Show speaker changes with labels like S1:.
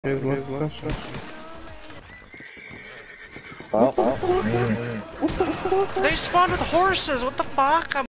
S1: Let's stuff.
S2: They spawned with horses, what the fuck?